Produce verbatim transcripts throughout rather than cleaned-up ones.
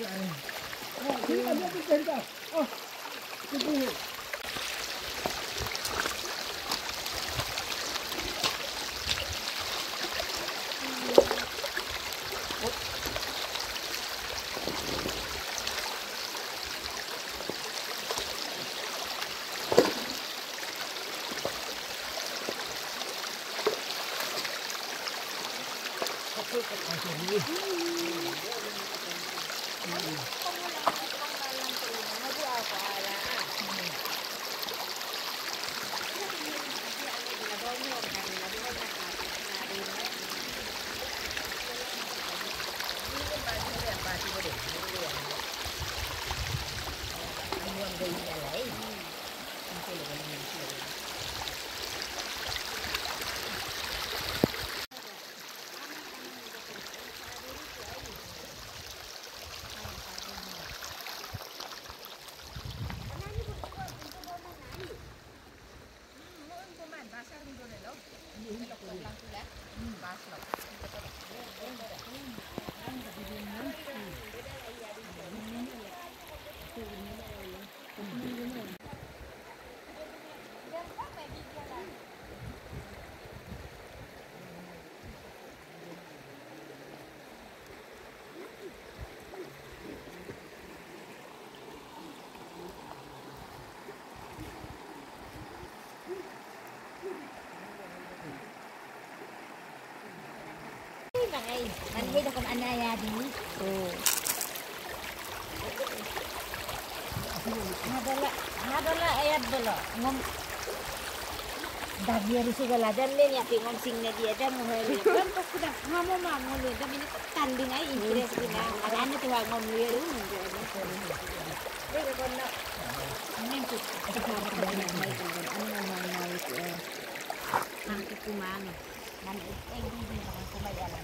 Nanti dah kena anaya di. Oh. Adalah, adalah ayat dulu. Ngom. Dah biar isi gala dan le ni api ngom singnya dia dan muhari. Kan pas sudah ngom ngom ngom le. Tapi ni tanding ay interest kita. Ada ane tu ngom liar tu. Dia kan nak. Ini tu. Ada apa banyak mai tu. Ane ngom ngom itu. Angkat kumang. Dan eh di di orang kumayalan.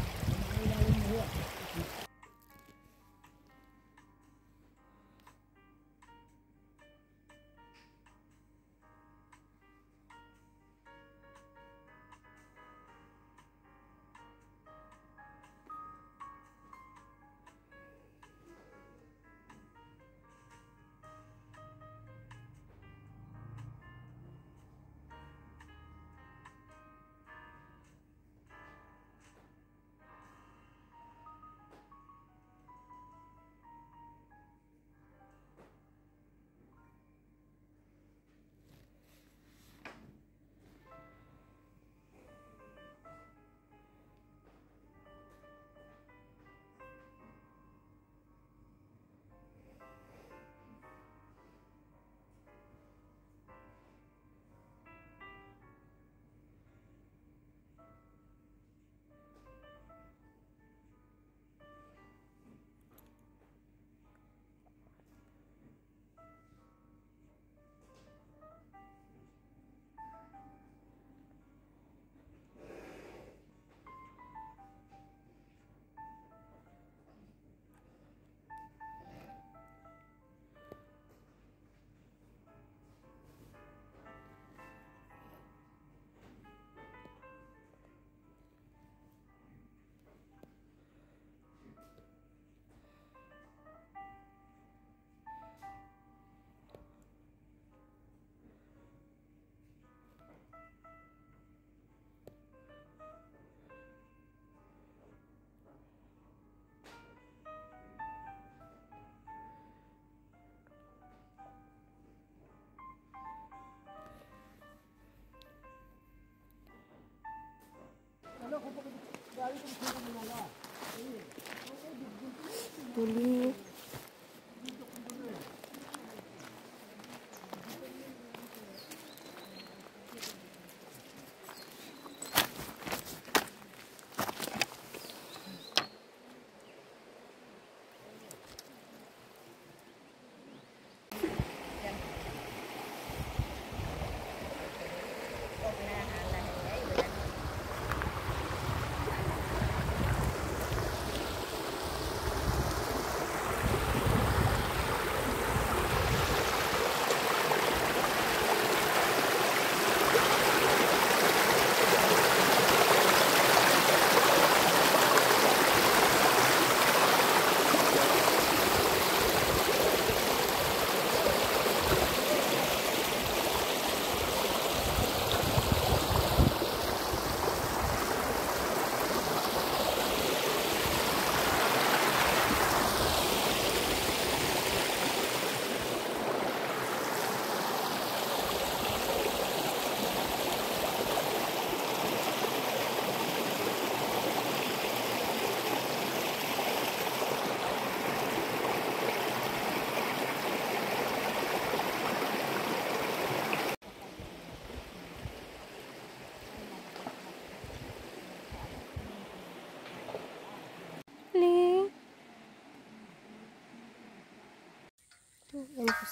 Tuli.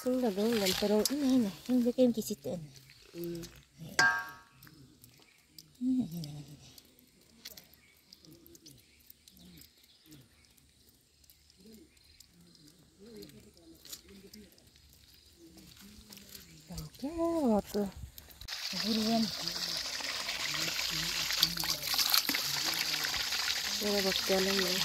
Sing dagong dan Pero ini ini yung bikin kisitan. Hmm. Ya, tuh. Buruan. Ini bakdalan ya.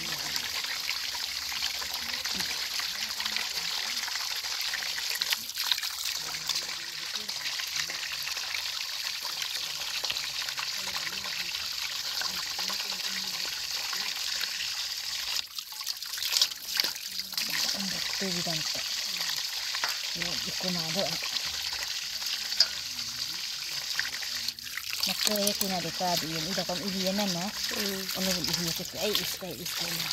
Tuh diganti. Yung ikunado. Makanya kunado ka diyan ida kung iyan na no. Ano mo ihiyot ay iskay iskay na.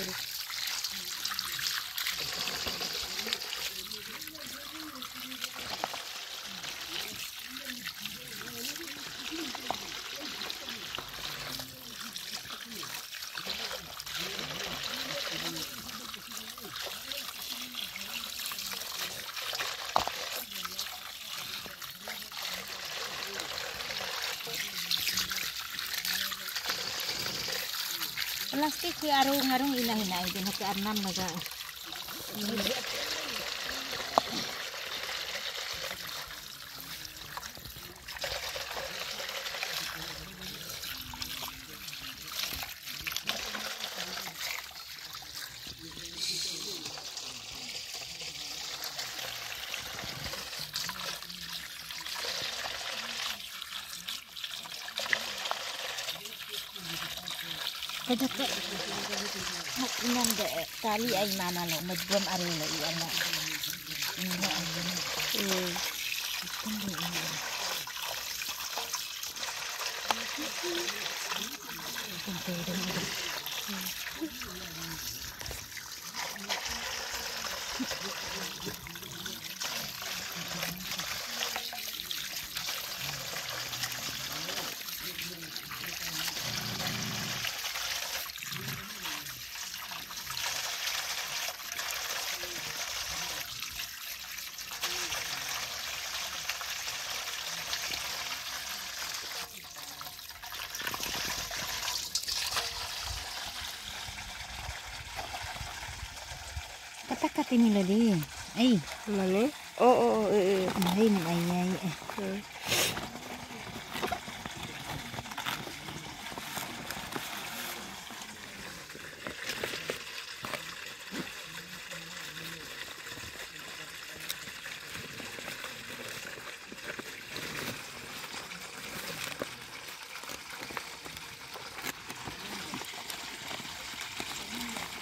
Plastik si arung-arung ilahin din ke enam maga. Kada ka inan de tali ay mana lo medbom ari lo iyan na. Ini ay ini. Hmm. Katakat ini lo di. Ay, Mana? Oh oh oh eh. ay ay ay. Hmm.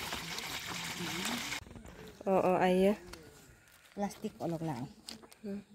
Oh oh ayah. Plastik olok lang. Hmm.